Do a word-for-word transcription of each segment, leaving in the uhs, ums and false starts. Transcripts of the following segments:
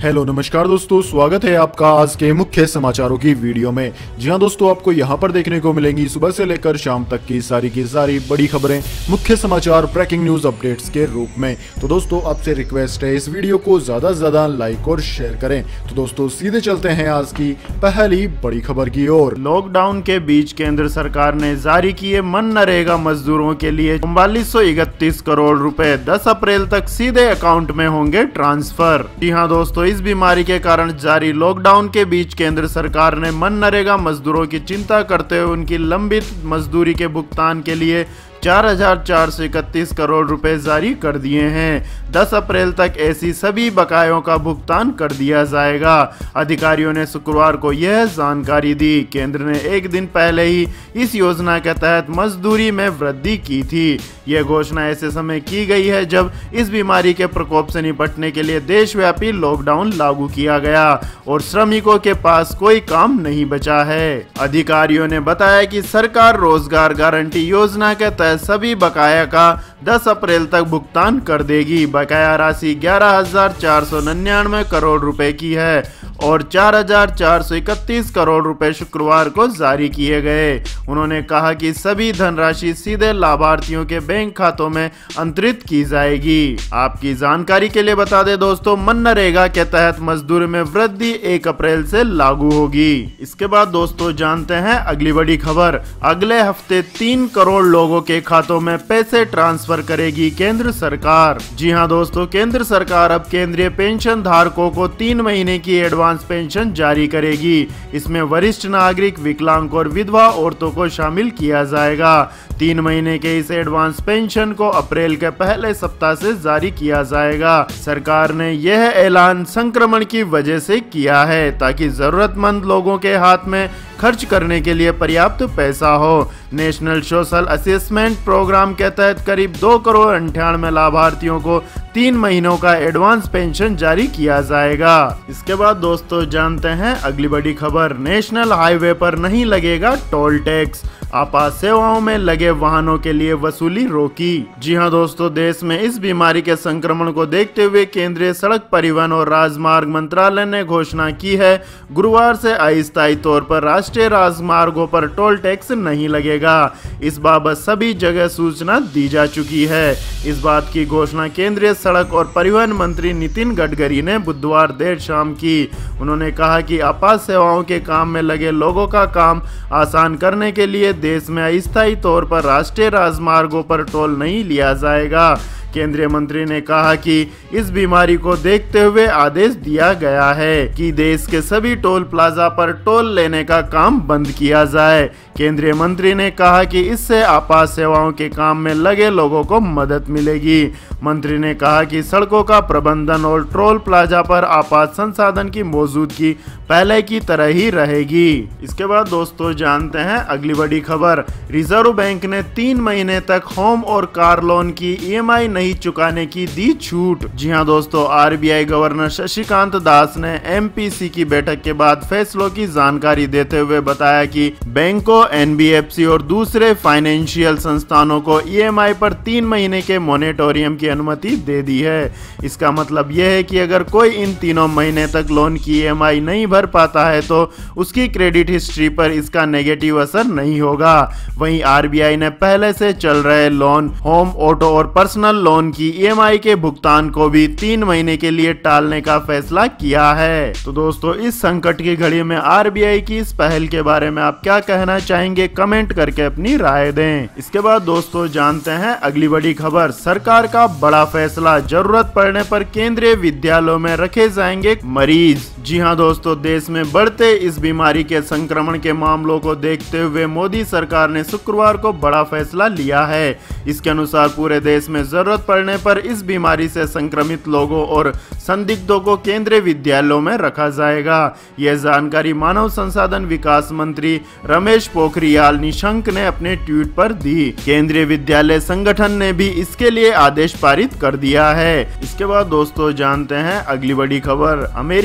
Hello नमस्कार दोस्तों, स्वागत है आपका आज के मुख्य समाचारों की वीडियो में। जी हां दोस्तों, आपको यहां पर देखने को मिलेंगी सुबह से लेकर शाम तक की सारी की सारी बड़ी खबरें, मुख्य समाचार, ब्रेकिंग न्यूज अपडेट्स के रूप में। तो दोस्तों आपसे रिक्वेस्ट है इस वीडियो को ज्यादा से ज्यादा लाइक और शेयर करें। तो दोस्तों सीधे चलते हैं आज की पहली बड़ी खबर की ओर। लॉकडाउन के बीच केंद्र सरकार ने जारी किए मनरेगा मजदूरों के लिए उनतालीस सौ इकतीस करोड़ रुपए दस अप्रैल तक सीधे अकाउंट में होंगे ट्रांसफर। जी हाँ दोस्तों, इस बीमारी के कारण जारी लॉकडाउन के बीच केंद्र सरकार ने मनरेगा मजदूरों की चिंता करते हुए उनकी लंबित मजदूरी के भुगतान के लिए चार हजार चार सौ इकतीस करोड़ रुपए जारी कर दिए हैं। दस अप्रैल तक ऐसी सभी बकायों का भुगतान कर दिया जाएगा। अधिकारियों ने शुक्रवार को यह जानकारी दी। केंद्र ने एक दिन पहले ही इस योजना के तहत मजदूरी में वृद्धि की थी। यह घोषणा ऐसे समय की गई है जब इस बीमारी के प्रकोप से निपटने के लिए देशव्यापी लॉकडाउन लागू किया गया और श्रमिकों के पास कोई काम नहीं बचा है। अधिकारियों ने बताया कि सरकार रोजगार गारंटी योजना के तहत सभी बकाया का दस अप्रैल तक भुगतान कर देगी। बकाया राशि ग्यारह हजार चार सौ निन्यानवे करोड़ रुपए की है और चार हजार चार सौ इकतीस करोड़ रुपए शुक्रवार को जारी किए गए। उन्होंने कहा कि सभी धनराशि सीधे लाभार्थियों के बैंक खातों में अंतरित की जाएगी। आपकी जानकारी के लिए बता दें दोस्तों, मनरेगा के तहत मजदूरी में वृद्धि एक अप्रैल से लागू होगी। इसके बाद दोस्तों जानते हैं अगली बड़ी खबर। अगले हफ्ते तीन करोड़ लोगों के खातों में पैसे ट्रांसफर करेगी केंद्र सरकार। जी हाँ दोस्तों, केंद्र सरकार अब केंद्रीय पेंशन धारकों को तीन महीने की एडवांस पेंशन जारी करेगी। इसमें वरिष्ठ नागरिक, विकलांग और विधवा औरतों को शामिल किया जाएगा। तीन महीने के इस एडवांस पेंशन को अप्रैल के पहले सप्ताह से जारी किया जाएगा। सरकार ने यह ऐलान संक्रमण की वजह से किया है ताकि जरूरतमंद लोगों के हाथ में खर्च करने के लिए पर्याप्त पैसा हो। नेशनल सोशल असेसमेंट प्रोग्राम के तहत करीब दो करोड़ अंठानवे लाभार्थियों को तीन महीनों का एडवांस पेंशन जारी किया जाएगा। इसके बाद दोस्तों जानते हैं अगली बड़ी खबर। नेशनल हाईवे पर नहीं लगेगा टोल टैक्स, आपात सेवाओं में लगे वाहनों के लिए वसूली रोकी। जी हां दोस्तों, देश में इस बीमारी के संक्रमण को देखते हुए केंद्रीय सड़क परिवहन और राजमार्ग मंत्रालय ने घोषणा की है गुरुवार से अस्थायी तौर पर राष्ट्रीय राजमार्गों पर टोल टैक्स नहीं लगेगा। इस बाबत सभी जगह सूचना दी जा चुकी है। इस बात की घोषणा केंद्रीय सड़क और परिवहन मंत्री नितिन गडकरी ने बुधवार देर शाम की। उन्होंने कहा कि आपात सेवाओं के काम में लगे लोगों का काम आसान करने के लिए देश में अस्थायी तौर पर राष्ट्रीय राजमार्गों पर टोल नहीं लिया जाएगा। केंद्रीय मंत्री ने कहा कि इस बीमारी को देखते हुए आदेश दिया गया है कि देश के सभी टोल प्लाजा पर टोल लेने का काम बंद किया जाए। केंद्रीय मंत्री ने कहा कि इससे आपात सेवाओं के काम में लगे लोगों को मदद मिलेगी। मंत्री ने कहा कि सड़कों का प्रबंधन और टोल प्लाजा पर आपात संसाधन की मौजूदगी पहले की तरह ही रहेगी। इसके बाद दोस्तों जानते हैं अगली बड़ी खबर। रिजर्व बैंक ने तीन महीने तक होम और कार लोन की ई एम आई नहीं चुकाने की दी छूट। जी हां दोस्तों, R B I governor Shaktikanta Das ने एम पी सी की बैठक के बाद फैसलों की जानकारी देते हुए बताया कि बैंकों, एन बी एफ सी और दूसरे फाइनेंशियल संस्थानों को ई एम आई पर तीन महीने के मोनेटोरियम की अनुमति दे दी है। इसका मतलब यह है कि अगर कोई इन तीनों महीने तक लोन की ई एम आई नहीं भर पाता है तो उसकी क्रेडिट हिस्ट्री पर इसका नेगेटिव असर नहीं होगा। वहीं आर बी आई ने पहले से चल रहे लोन, होम, ऑटो और पर्सनल लोन की ई एम आई के भुगतान को भी तीन महीने के लिए टालने का फैसला किया है। तो दोस्तों इस संकट की घड़ी में आर बी आई की इस पहल के बारे में आप क्या कहना चाहेंगे, कमेंट करके अपनी राय दें। इसके बाद दोस्तों जानते हैं अगली बड़ी खबर। सरकार का बड़ा फैसला, जरूरत पड़ने पर केंद्रीय विद्यालयों में रखे जाएंगे मरीज। जी हां दोस्तों, देश में बढ़ते इस बीमारी के संक्रमण के मामलों को देखते हुए मोदी सरकार ने शुक्रवार को बड़ा फैसला लिया है। इसके अनुसार पूरे देश में जरूरत पड़ने पर इस बीमारी से संक्रमित लोगों और संदिग्धों को केंद्रीय विद्यालयों में रखा जाएगा। यह जानकारी मानव संसाधन विकास मंत्री रमेश पोखरियाल निशंक ने अपने ट्वीट पर दी। केंद्रीय विद्यालय संगठन ने भी इसके लिए आदेश पारित कर दिया है। इसके बाद दोस्तों जानते हैं अगली बड़ी खबर। अमेरिका में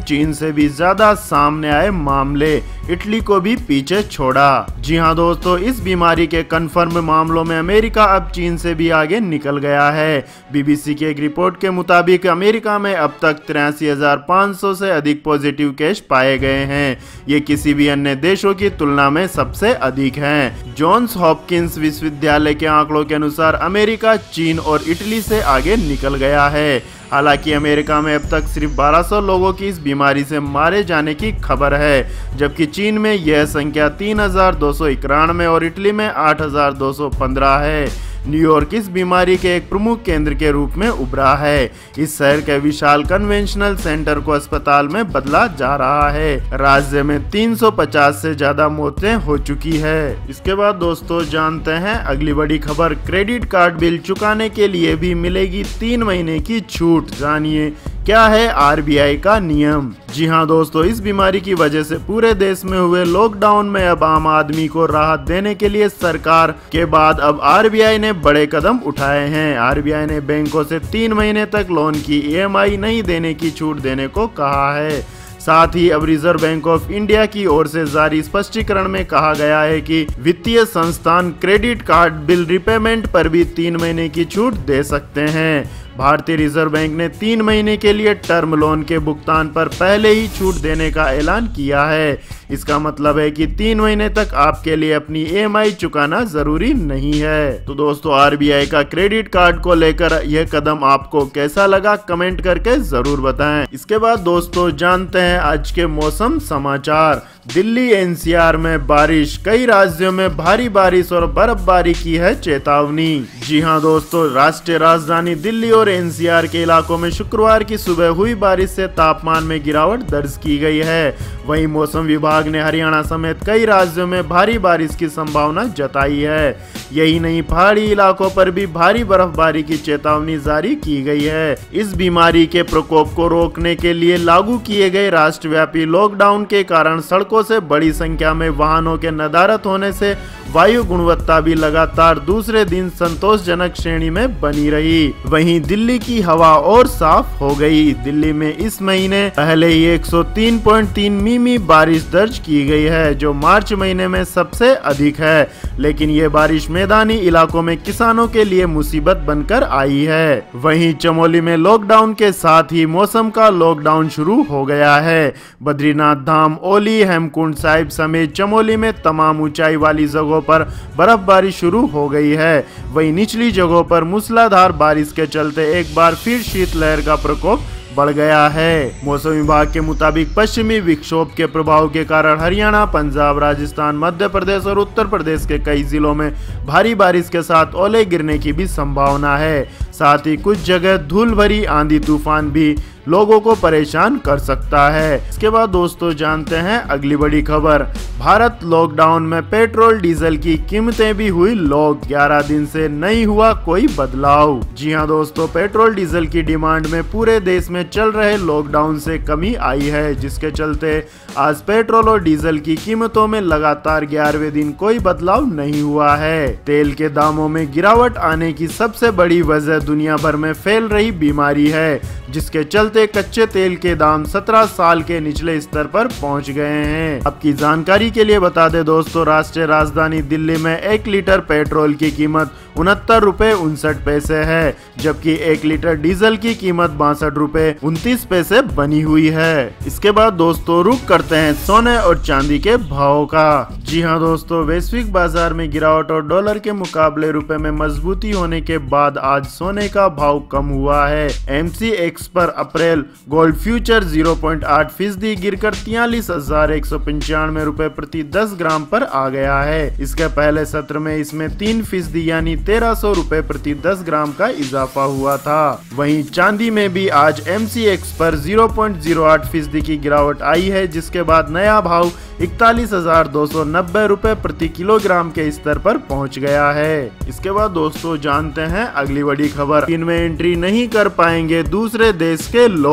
चीन से भी ज्यादा सामने आए मामले इटली को भी पीछे छोड़ा। जी हाँ दोस्तों, इस बीमारी के कन्फर्म मामलों में अमेरिका अब चीन से भी आगे निकल गया है। बीबीसी की एक रिपोर्ट के मुताबिक अमेरिका में अब तक तिरासी हजार पाँच सौ से अधिक पॉजिटिव केस पाए गए हैं। ये किसी भी अन्य देशों की तुलना में सबसे अधिक हैं। जॉन्स हॉपकिंस विश्वविद्यालय के आंकड़ों के अनुसार अमेरिका, चीन और इटली से आगे निकल गया है। हालांकि अमेरिका में अब तक सिर्फ बारह सौ लोगों की इस बीमारी से मारे जाने की खबर है, जबकि चीन में यह संख्या तीन हजार दो सौ इक्यानवे और इटली में आठ हजार दो सौ पंद्रह है। न्यूयॉर्क इस बीमारी के एक प्रमुख केंद्र के रूप में उभरा है। इस शहर के विशाल कन्वेंशनल सेंटर को अस्पताल में बदला जा रहा है। राज्य में तीन सौ पचास से ज्यादा मौतें हो चुकी है। इसके बाद दोस्तों जानते हैं अगली बड़ी खबर। क्रेडिट कार्ड बिल चुकाने के लिए भी मिलेगी तीन महीने की छूट। जानिए क्या है आरबीआई का नियम। जी हाँ दोस्तों, इस बीमारी की वजह से पूरे देश में हुए लॉकडाउन में अब आम आदमी को राहत देने के लिए सरकार के बाद अब आरबीआई ने बड़े कदम उठाए हैं। आरबीआई ने बैंकों से तीन महीने तक लोन की ईएमआई नहीं देने की छूट देने को कहा है। साथ ही अब रिजर्व बैंक ऑफ इंडिया की ओर से जारी स्पष्टीकरण में कहा गया है कि वित्तीय संस्थान क्रेडिट कार्ड बिल रिपेमेंट पर भी तीन महीने की छूट दे सकते हैं। भारतीय रिजर्व बैंक ने तीन महीने के लिए टर्म लोन के भुगतान पर पहले ही छूट देने का ऐलान किया है। इसका मतलब है कि तीन महीने तक आपके लिए अपनी ईएमआई चुकाना जरूरी नहीं है। तो दोस्तों, आरबीआई का क्रेडिट कार्ड को लेकर यह कदम आपको कैसा लगा कमेंट करके जरूर बताएं। इसके बाद दोस्तों जानते हैं आज के मौसम समाचार। दिल्ली एनसीआर में बारिश, कई राज्यों में भारी बारिश और बर्फबारी की है चेतावनी। जी हाँ दोस्तों, राष्ट्रीय राजधानी दिल्ली और एनसीआर के इलाकों में शुक्रवार की सुबह हुई बारिश से तापमान में गिरावट दर्ज की गई है। वहीं मौसम विभाग ने हरियाणा समेत कई राज्यों में भारी बारिश की संभावना जताई है। यही नहीं, पहाड़ी इलाकों पर भी भारी बर्फबारी की चेतावनी जारी की गई है। इस बीमारी के प्रकोप को रोकने के लिए लागू किए गए राष्ट्रव्यापी लॉकडाउन के कारण सड़कों से बड़ी संख्या में वाहनों के नदारद होने से वायु गुणवत्ता भी लगातार दूसरे दिन संतोषजनक श्रेणी में बनी रही। वहीं दिल्ली की हवा और साफ हो गई। दिल्ली में इस महीने पहले ही एक सौ तीन पॉइंट तीन मिमी बारिश दर्ज की गई है, जो मार्च महीने में सबसे अधिक है। लेकिन ये बारिश मैदानी इलाकों में किसानों के लिए मुसीबत बनकर आई है। वहीं चमोली में लॉकडाउन के साथ ही मौसम का लॉकडाउन शुरू हो गया है। बद्रीनाथ धाम, ओली, हेमकुंड साहिब समेत चमोली में तमाम ऊंचाई वाली जगहों पर बर्फबारी शुरू हो गई है। वहीं निचली जगहों पर मूसलाधार बारिश के चलते एक बार फिर शीतलहर का प्रकोप बढ़ गया है। मौसम विभाग के मुताबिक पश्चिमी विक्षोभ के प्रभाव के कारण हरियाणा, पंजाब, राजस्थान, मध्य प्रदेश और उत्तर प्रदेश के कई जिलों में भारी बारिश के साथ ओले गिरने की भी संभावना है। साथ ही कुछ जगह धूल भरी आंधी तूफान भी लोगों को परेशान कर सकता है। इसके बाद दोस्तों जानते हैं अगली बड़ी खबर। भारत लॉकडाउन में पेट्रोल डीजल की कीमतें भी हुई लॉक, ग्यारह दिन से नहीं हुआ कोई बदलाव। जी हां दोस्तों, पेट्रोल डीजल की डिमांड में पूरे देश में चल रहे लॉकडाउन से कमी आई है, जिसके चलते आज पेट्रोल और डीजल की कीमतों में लगातार ग्यारहवें दिन कोई बदलाव नहीं हुआ है। तेल के दामों में गिरावट आने की सबसे बड़ी वजह दुनिया भर में फैल रही बीमारी है, जिसके चलते कच्चे तेल के दाम सत्रह साल के निचले स्तर पर पहुंच गए हैं। आपकी जानकारी के लिए बता दें दोस्तों, राष्ट्रीय राजधानी दिल्ली में एक लीटर पेट्रोल की कीमत उनहत्तर रुपए उनसठ पैसे है, जबकि एक लीटर डीजल की कीमत बासठ रुपए उनतीस पैसे बनी हुई है। इसके बाद दोस्तों रुक करते हैं सोने और चांदी के भाव का। जी हाँ दोस्तों, वैश्विक बाजार में गिरावट और डॉलर के मुकाबले रुपए में मजबूती होने के बाद आज सोने का भाव कम हुआ है। एमसीएक्स पर April gold future zero point आठ फीसदी गिरकर तियालीस हजार एक सौ पंचानवे रुपए प्रति दस ग्राम पर आ गया है। इसके पहले सत्र में इसमें तीन फीसदी यानी तेरह सौ रुपए प्रति दस ग्राम का इजाफा हुआ था। वहीं चांदी में भी आज एमसीएक्स पर जीरो पॉइंट जीरो आठ फीसदी की गिरावट आई है, जिसके बाद नया भाव इकतालीस हजार दो सौ नब्बे रुपए प्रति किलोग्राम के स्तर पर पहुंच गया है। इसके बाद दोस्तों जानते हैं अगली बड़ी खबर। इनमें एंट्री नहीं कर पाएंगे दूसरे देश के लोग,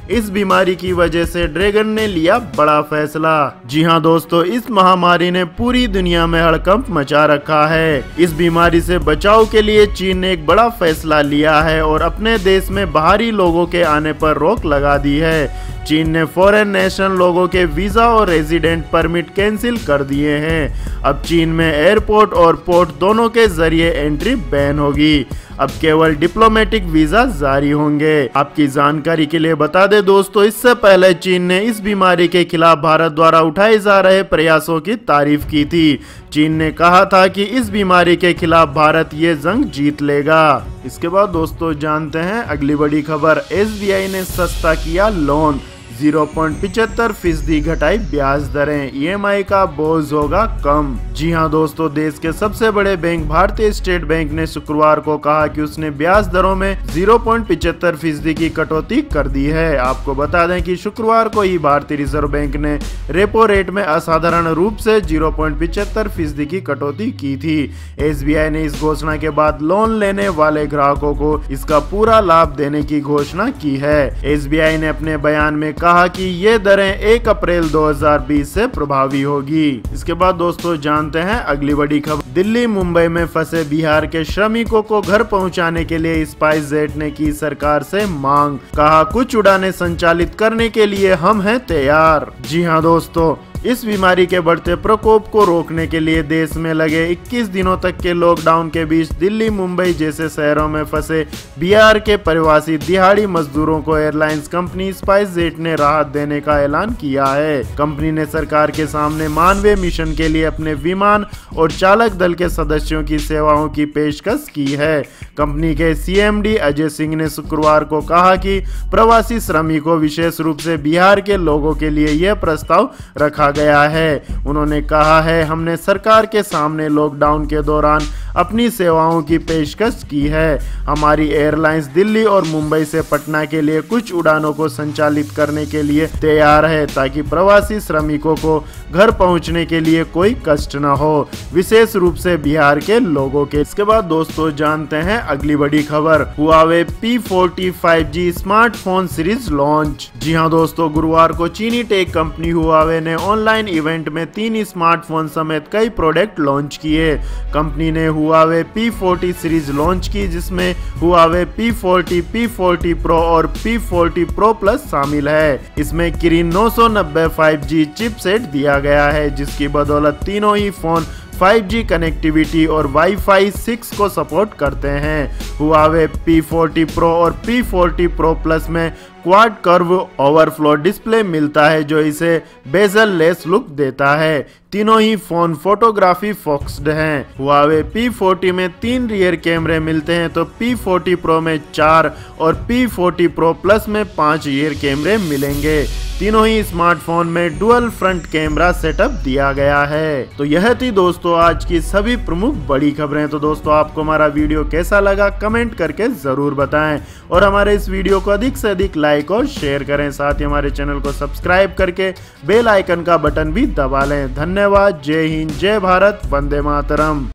इस बीमारी की वजह से ड्रैगन ने लिया बड़ा फैसला। जी हाँ दोस्तों, इस महामारी ने पूरी दुनिया में हड़कंप मचा रखा है। इस बीमारी से बचाव के लिए चीन ने एक बड़ा फैसला लिया है और अपने देश में बाहरी लोगों के आने पर रोक लगा दी है। चीन ने फॉरेन नेशनल लोगों के वीजा और रेजिडेंट परमिट कैंसिल कर दिए हैं। अब चीन में एयरपोर्ट और पोर्ट दोनों के जरिए एंट्री बैन होगी। अब केवल डिप्लोमेटिक वीजा जारी होंगे। आपकी जानकारी के लिए बता दें दोस्तों, इससे पहले चीन ने इस बीमारी के खिलाफ भारत द्वारा उठाए जा रहे प्रयासों की तारीफ की थी। चीन ने कहा था कि इस बीमारी के खिलाफ भारत ये जंग जीत लेगा। इसके बाद दोस्तों जानते हैं अगली बड़ी खबर। एस बी आई ने सस्ता किया लोन, जीरो पॉइंट पिछहत्तर फीसदी घटाई ब्याज दरें, ई एम आई का बोझ होगा कम। जी हां दोस्तों, देश के सबसे बड़े बैंक भारतीय स्टेट बैंक ने शुक्रवार को कहा कि उसने ब्याज दरों में जीरो पॉइंट पिछहत्तर फीसदी की कटौती कर दी है। आपको बता दें कि शुक्रवार को ही भारतीय रिजर्व बैंक ने रेपो रेट में असाधारण रूप से जीरो पॉइंट पिछहत्तर फीसदी की कटौती की थी। एस बी आई ने इस घोषणा के बाद लोन लेने वाले ग्राहकों को इसका पूरा लाभ देने की घोषणा की है। एस बी आई ने अपने बयान में कहा कि ये दरें एक अप्रैल दो हज़ार बीस से प्रभावी होगी। इसके बाद दोस्तों जानते हैं अगली बड़ी खबर। दिल्ली मुंबई में फंसे बिहार के श्रमिकों को घर पहुंचाने के लिए स्पाइस जेट ने की सरकार से मांग, कहा कुछ उड़ानें संचालित करने के लिए हम हैं तैयार। जी हां दोस्तों, इस बीमारी के बढ़ते प्रकोप को रोकने के लिए देश में लगे इक्कीस दिनों तक के लॉकडाउन के बीच दिल्ली मुंबई जैसे शहरों में फंसे बिहार के प्रवासी दिहाड़ी मजदूरों को एयरलाइंस कंपनी स्पाइस जेट ने राहत देने का ऐलान किया है। कंपनी ने सरकार के सामने मानवीय मिशन के लिए अपने विमान और चालक दल के सदस्यों की सेवाओं की पेशकश की है। कंपनी के C M D Ajay Singh ने शुक्रवार को कहा कि प्रवासी श्रमिकों, विशेष रूप से बिहार के लोगों के लिए यह प्रस्ताव रखा गया है। उन्होंने कहा है, हमने सरकार के सामने लॉकडाउन के दौरान अपनी सेवाओं की पेशकश की है। हमारी एयरलाइंस दिल्ली और मुंबई से पटना के लिए कुछ उड़ानों को संचालित करने के लिए तैयार है ताकि प्रवासी श्रमिकों को घर पहुंचने के लिए कोई कष्ट न हो, विशेष रूप से बिहार के लोगों के। इसके बाद दोस्तों जानते हैं अगली बड़ी खबर। Huawei P forty five G smartphone series launch. जी हां दोस्तों, गुरुवार को चीनी टेक कंपनी हुआवे ने ऑनलाइन इवेंट में तीन स्मार्टफोन समेत कई प्रोडक्ट लॉन्च किए। कंपनी ने Huawei P forty series launch की, जिसमें Huawei P forty, P forty pro और पी फोर्टी प्रो प्लस शामिल है। इसमें किरिन नौ सौ नब्बे फाइव जी चिपसेट दिया गया है, जिसकी बदौलत तीनों ही फोन फाइव जी कनेक्टिविटी और वाईफाई सिक्स को सपोर्ट करते हैं। हुआवे पी फोर्टी प्रो और पी फोर्टी प्रो प्लस में क्वाड कर्व ओवरफ्लो डिस्प्ले मिलता है, जो इसे बेजल लेस लुक देता है। तीनों ही फोन फोटोग्राफी फोकस्ड हैं। हुआवे पी फोर्टी में तीन रियर कैमरे मिलते हैं तो पी फोर्टी प्रो में चार और पी फोर्टी प्रो प्लस में पांच रियर कैमरे मिलेंगे। तीनों ही स्मार्टफोन में डुअल फ्रंट कैमरा सेटअप दिया गया है। तो यह थी दोस्तों आज की सभी प्रमुख बड़ी खबरें। तो दोस्तों आपको हमारा वीडियो कैसा लगा कमेंट करके जरूर बताएं और हमारे इस वीडियो को अधिक से अधिक लाइक और शेयर करें। साथ ही हमारे चैनल को सब्सक्राइब करके बेल आइकन का बटन भी दबा लें। धन्यवाद। जय हिंद, जय भारत, वंदे मातरम।